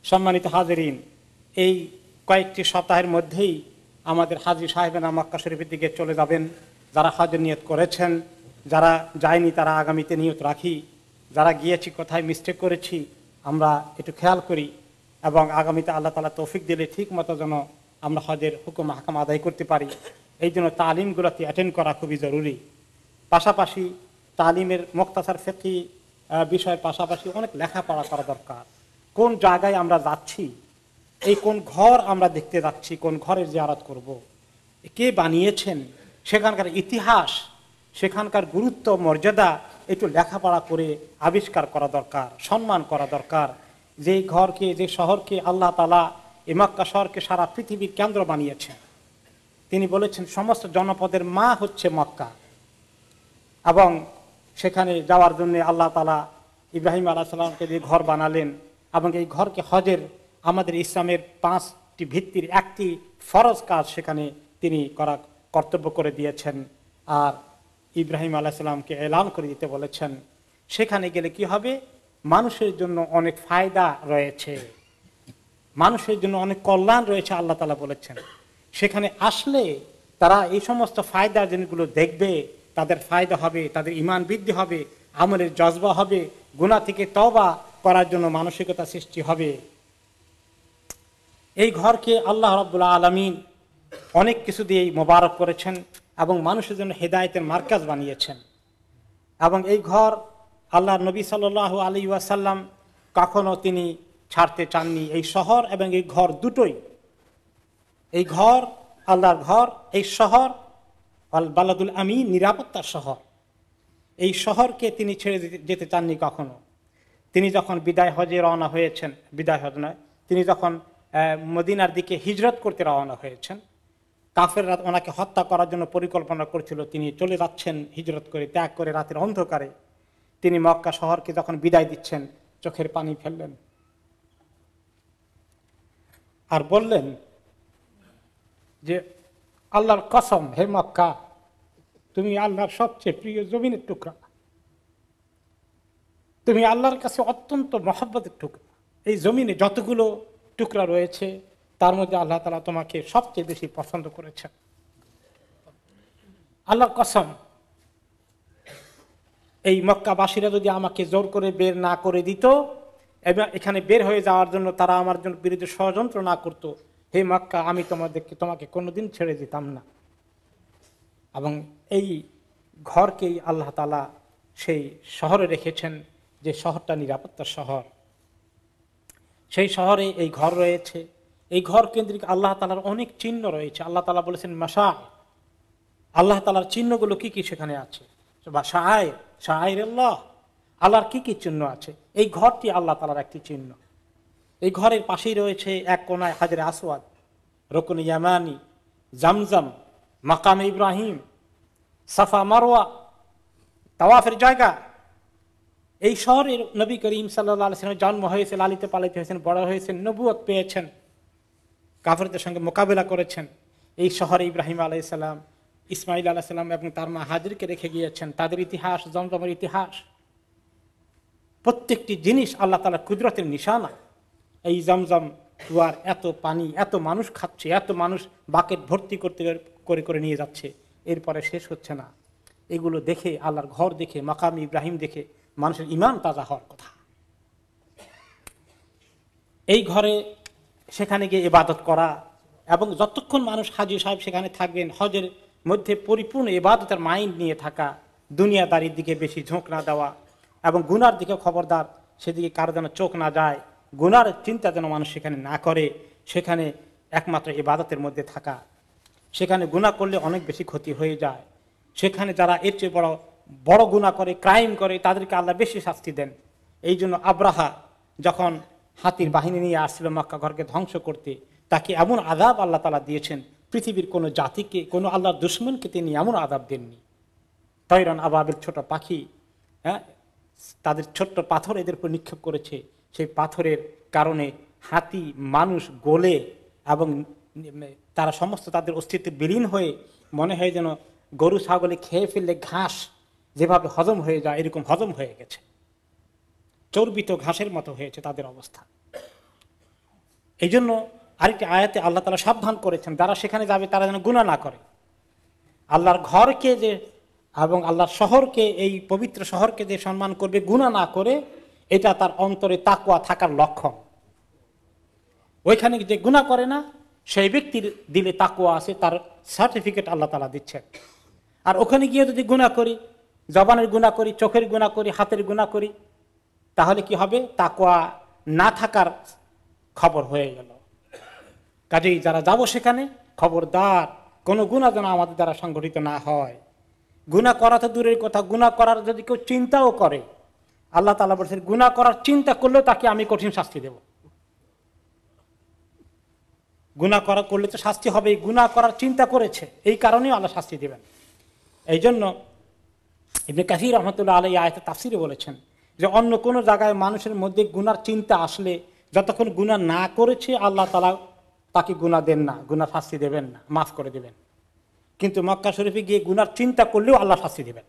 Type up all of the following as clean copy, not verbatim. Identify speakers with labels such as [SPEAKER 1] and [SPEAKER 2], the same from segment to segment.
[SPEAKER 1] সম্মানিত হাজিরিন, এই কয়েকটি সপ্তাহের মধ্যেই আমাদের হাজী সাহেবেরা মক্কা শরীফের দিকে চলে যাবেন। যারা হজের নিয়ত করেছেন, যারা যায়নি তারা আগামীতে নিয়ত রাখি। যারা গিয়েছি কোথায় মিস্টেক করেছি আমরা একটু খেয়াল করি, এবং আগামীতে আল্লাহ তাআলা তৌফিক দিলে ঠিক মতো যেন আমরা হজের হুকুম হাকাম আদায় করতে পারি। এই জন্য তালিমগুলোতে অ্যাটেন্ড করা খুবই জরুরি। পাশাপাশি তালিমের মুখতাসার ফিকহি বিষয়ের পাশাপাশি অনেক লেখাপড়া করা দরকার। কোন জায়গায় আমরা যাচ্ছি, এই কোন ঘর আমরা দেখতে যাচ্ছি, কোন ঘরের জিয়ারত করব, কে বানিয়েছেন, সেখানকার ইতিহাস, সেখানকার গুরুত্ব মর্যাদা একটু লেখাপড়া করে আবিষ্কার করা দরকার, সম্মান করা দরকার। যে ঘরকে, যে শহরকে আল্লাহ তাআলা এই মক্কা শহরকে সারা পৃথিবীর কেন্দ্র বানিয়েছেন। তিনি বলেছেন সমস্ত জনপদের মা হচ্ছে মক্কা, এবং সেখানে যাওয়ার জন্য আল্লাহ তাআলা ইব্রাহিম আলাইহিস সালামকে দিয়ে ঘর বানালেন, এবং এই ঘরকে হজের আমাদের ইসলামের 5টি ভিত্তির একটি ফরজ কাজ সেখানে তিনি করা কর্তব্য করে দিয়েছেন। আর ইব্রাহিম আলাইহিস সালামকে এলান করে দিতে বলেছেন। সেখানে গেলে কি হবে, মানুষের জন্য অনেক ফায়দা রয়েছে, মানুষের জন্য অনেক কল্যাণ রয়েছে আল্লাহ তাআলা বলেছেন। সেখানে আসলে তারা এই সমস্ত ফায়দার জিনিসগুলো দেখবে, তাদের ফায়দা হবে, তাদের ঈমান বৃদ্ধি হবে, আমলের জজবা হবে, গুনাহ থেকে তওবা করার জন্য মানসিকতা সৃষ্টি হবে। এই ঘরকে আল্লাহ রাব্বুল আলামিন অনেক কিছু দিয়ে মোবারক করেছেন এবং মানুষের জন্য হেদায়েতের মার্কাজ বানিয়েছেন। এবং এই ঘর আল্লাহর নবী সাল্লাল্লাহু আলাইহি ওয়াসাল্লাম কখনো তিনি ছাড়তে চাননি। এই শহর এবং এই ঘর দুটোই, এই ঘর আল্লাহর ঘর, এই শহর আল বালাদুল আমিন, নিরাপত্তার শহর। এই শহরকে তিনি ছেড়ে যেতে চাননি কখনো। তিনি যখন বিদায় হজে রওনা হয়েছেন, বিদায় হজ নয়, তিনি যখন মদিনার দিকে হিজরত করতে রওনা হয়েছেন, কাফেররা ওনাকে হত্যা করার জন্য পরিকল্পনা করছিল। তিনি চলে যাচ্ছেন হিজরত করে, ত্যাগ করে রাতের অন্ধকারে। তিনি মক্কা শহরকে যখন বিদায় দিচ্ছেন, চোখের পানি ফেললেন আর বললেন যে আল্লাহর কসম, হে মক্কা, তুমি আল্লাহর সবচেয়ে প্রিয় জমিনের টুকরা, তুমি আল্লাহর কাছে অত্যন্ত মহব্বতের টুকরা। এই জমিনে যতগুলো টুকরা রয়েছে তার মধ্যে আল্লাহ তাআলা তোমাকে সবচেয়ে বেশি পছন্দ করেছেন। আল্লাহর কসম, এই মক্কাবাসীরা যদি আমাকে জোর করে বের না করে দিত এবং এখানে বের হয়ে যাওয়ার জন্য তারা আমার জন্য বিরুদ্ধে ষড়যন্ত্র না করত, হে মক্কা, আমি তোমাকে কোনোদিন ছেড়ে দিতাম না। এবং এই ঘরকেই আল্লাহ তাআলা সেই শহরে রেখেছেন, যে শহরটা নিরাপত্তার শহর। সেই শহরে এই ঘর রয়েছে। এই ঘর কেন্দ্রিক আল্লাহ তাআলার অনেক চিহ্ন রয়েছে। আল্লাহ তাআলা বলেছেন মাশা, আল্লাহ তাআলার চিহ্নগুলো কি কি সেখানে আছে, বা শাআইর আল্লাহ, আল্লাহর কি কি চিহ্ন আছে। এই ঘরটি আল্লাহ তাআলার একটি চিহ্ন। এই ঘরের পাশেই রয়েছে এক কোনায় হাজরে আসওয়াদ, রুকন ইয়ামানি, জামজাম, মাকাম ইব্রাহিম, সাফা মারওয়া, তাওয়াফের জায়গা। এই শহরের নবী করিম সাল্লাল্লাহু আলাইহি ওয়াসাল্লাম জন্ম হয়েছে, লালিত পালিত হয়েছেন, বড় হয়েছেন, নবুয়ত পেয়েছেন, কাফেরদের সঙ্গে মোকাবেলা করেছেন। এই শহরে ইব্রাহিম আলাইহিস সালাম, ইসমাইল আলাইহিস সালাম এবং তার মা হাজরকে রেখে গিয়েছেন। তাদের ইতিহাস, জমজমের ইতিহাস, প্রত্যেকটি জিনিস আল্লাহ তাআলার কুদরতের নিশানা। এই জমজম কুয়ার এত পানি, এত মানুষ খাচ্ছে, এত মানুষ বাকেট ভর্তি করে করে নিয়ে যাচ্ছে, এরপরে শেষ হচ্ছে না। এগুলো দেখে, আল্লাহর ঘর দেখে, মাকাম ইব্রাহিম দেখে মানুষের ঈমান তাজা হওয়ার কথা। এই ঘরে সেখানে গিয়ে ইবাদত করা, এবং যতক্ষণ মানুষ হাজী সাহেব সেখানে থাকবেন, হজের মধ্যে পরিপূর্ণ ইবাদতের মাইন্ড নিয়ে থাকা, দুনিয়াদারির দিকে বেশি ঝোঁক না দেওয়া, এবং গুনার দিকে খবরদার, সেদিকে কারো যেন চোখ না যায়, গুনার চিন্তা যেন মানুষ সেখানে না করে, সেখানে একমাত্র ইবাদতের মধ্যে থাকা। সেখানে গুনাহ করলে অনেক বেশি ক্ষতি হয়ে যায়। সেখানে যারা এর চেয়ে বড় বড় গুনাহ করে, ক্রাইম করে, তাদেরকে আল্লাহ বেশি শাস্তি দেন। এই জন্য আব্রাহা যখন হাতির বাহিনী নিয়ে আসছিল মক্কা ঘরকে ধ্বংস করতে, তাকে এমন আযাব আল্লাহ তাআলা দিয়েছেন, পৃথিবীর কোনো জাতিকে, কোনো আল্লাহর দুশমনকে তিনি এমন আযাব দেননি। তয়রান আবাবিল, ছোট পাখি, তাদের ছোট্ট পাথর এদের উপর নিক্ষেপ করেছে। সেই পাথরের কারণে হাতি, মানুষ গলে, এবং তারা সমস্ত তাদের অস্তিত্বে বিলীন হয়ে মনে হয় যেন গরু ছাগলে খেয়ে ফেললে ঘাস যেভাবে হজম হয়ে যায়, এরকম হজম হয়ে গেছে, চর্বিত ঘাসের মতো হয়েছে তাদের অবস্থা। এই জন্য আরেকটি আয়াতে আল্লাহ তাআলা সাবধান করেছেন, যারা সেখানে যাবে তারা যেন গুনাহ না করে। আল্লাহর ঘরকে যে এবং আল্লাহর শহরকে, এই পবিত্র শহরকে যে সম্মান করবে গুনাহ না করে, এটা তার অন্তরে তাকওয়া থাকার লক্ষণ। ওইখানে যে গুনাহ করে না সেই ব্যক্তির দিলে তাকওয়া আছে, তার সার্টিফিকেট আল্লাহ তাআলা দিচ্ছেন। আর ওখানে গিয়ে যদি গুনাহ করি, জবানের গুনাহ করি, চোখের গুনাহ করি, হাতের গুনাহ করি, তাহলে কি হবে? তাকওয়া না থাকার খবর হয়ে গেল। কাজেই যারা যাব সেখানে খবরদার কোনো গুনাহ যেন আমাদের দ্বারা সংগঠিত না হয়। গুনাহ করা তো দূরের কথা, গুনাহ করার যদি কেউ চিন্তাও করে, আল্লাহ তাআলা বলেছেন গুনাহ করার চিন্তা করলেও তাকে আমি কঠিন শাস্তি দেব। গুনাহ করলে তো শাস্তি হবে, গুনাহ করার চিন্তা করেছে এই কারণেই আল্লাহ শাস্তি দেবেন। এই জন্য ইবনে কাসির রাহমাতুল্লাহ আলাইহি আয়াতে তাফসিরে বলেছেন যে অন্য কোনো জায়গায় মানুষের মধ্যে গুনার চিন্তা আসলে যতক্ষণ গুনাহ না করেছে আল্লাহ তাআলা তাকে গুনাহ দেন না, গুনাহ শাস্তি দেবেন না, মাফ করে দেবেন। কিন্তু মক্কা শরীফে গিয়ে গুনার চিন্তা করলেও আল্লাহ শাস্তি দেবেন।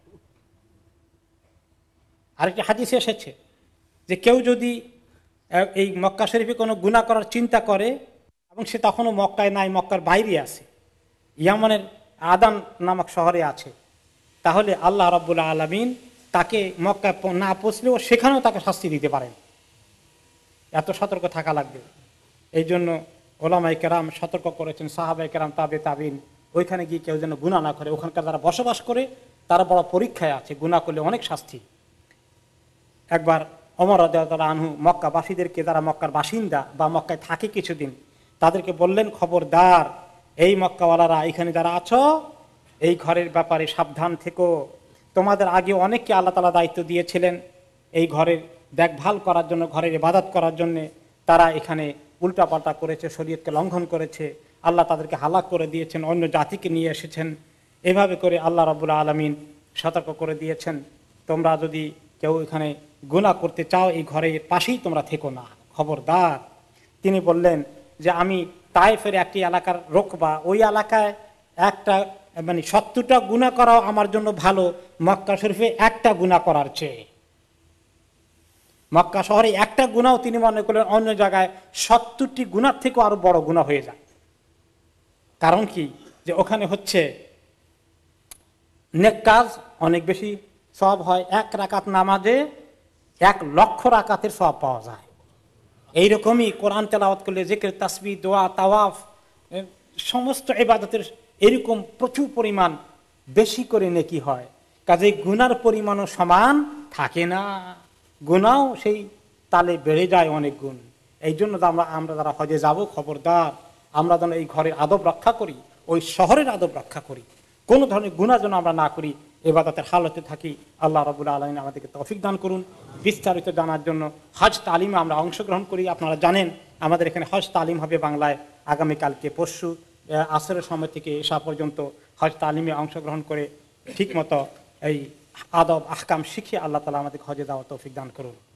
[SPEAKER 1] আরেকটি হাদিসে এসেছে যে কেউ যদি এই মক্কা শরীফে কোনো গুনাহ করার চিন্তা করে এবং সে তখনও মক্কায় নাই, মক্কার বাইরে আছে, ইয়ামানের আদান নামক শহরে আছে, তাহলে আল্লাহ রাব্বুল আলামিন তাকে মক্কায় না পৌঁছলেও সেখানেও তাকে শাস্তি দিতে পারেন। এত সতর্ক থাকা লাগবে। এই জন্য ওলামায়ে কেরাম সতর্ক করেছেন, সাহাবায়ে কেরাম, তাবিঈন, ওইখানে গিয়ে কেউ যেন গুনাহ না করে। ওখানকার যারা বসবাস করে তারা বড় পরীক্ষায় আছে, গুনাহ করলে অনেক শাস্তি। একবার ওমর রাদিয়াল্লাহু আনহু মক্কাবাসীদেরকে, যারা মক্কার বাসিন্দা বা মক্কায় থাকে কিছুদিন, তাদেরকে বললেন খবরদার এই মক্কাওয়ালারা, এখানে যারা আছো এই ঘরের ব্যাপারে সাবধান থেকো। তোমাদের আগে অনেককে আল্লাহ তাআলা দায়িত্ব দিয়েছিলেন এই ঘরের দেখভাল করার জন্য, ঘরের ইবাদত করার জন্য, তারা এখানে উল্টাপাল্টা করেছে, শরীয়তকে লঙ্ঘন করেছে, আল্লাহ তাদেরকে হালাক করে দিয়েছেন, অন্য জাতিকে নিয়ে এসেছেন। এভাবে করে আল্লাহ রাব্বুল আলামিন সতর্ক করে দিয়েছেন, তোমরা যদি কেউ এখানে গুনাহ করতে চাও এই ঘরের পাশেই তোমরা থেকো না, খবরদার। তিনি বললেন যে আমি তায়েফের একটি এলাকার রোকবা, ওই এলাকায় একটা 70টা গুনাহ করাও আমার জন্য ভালো মক্কা শরীফে একটা গুনাহ করার চেয়ে। মক্কা শহরে একটা গুনাহও তিনি মনে করলেন অন্য জায়গায় 70টি গুনাহ থেকেও আরো বড় গুনাহ হয়ে যায়। কারণ কি? যে ওখানে হচ্ছে নেক কাজ অনেক বেশি সওয়াব হয়, 1 রাকাত নামাজে 1 লক্ষ রাকাতের সওয়াব পাওয়া যায়। এইরকমই কোরআন তেলাওয়াত করলে, জিকির, তাসবিহ, দোয়া, তাওয়াফ, সমস্ত ইবাদতের এরকম প্রচুর পরিমাণ বেশি করে নেকি হয়। কাজেই গুনার পরিমাণও সমান থাকে না, গুনাও সেই তালে বেড়ে যায় অনেক গুণ। এই জন্য আমরা যারা হজে যাব, খবরদার আমরা যেন এই ঘরের আদব রক্ষা করি, ওই শহরের আদব রক্ষা করি, কোনো ধরনের গুনাহ যেন আমরা না করি, ইবাদতের হালতে থাকি। আল্লাহ রাব্বুল আলামিন আমাদেরকে তৌফিক দান করুন। বিস্তারিত জানার জন্য হজ তালিমে আমরা অংশগ্রহণ করি। আপনারা জানেন আমাদের এখানে হজ তালিম হবে বাংলায় আগামীকালকে, পরশু আসরের সময় থেকে এশা পর্যন্ত হজ তালিমে অংশগ্রহণ করে ঠিকমতো এই আদব আহকাম শিখে আল্লাহ তাআলা আমাদেরকে হজে যাওয়ার তৌফিক দান করুন।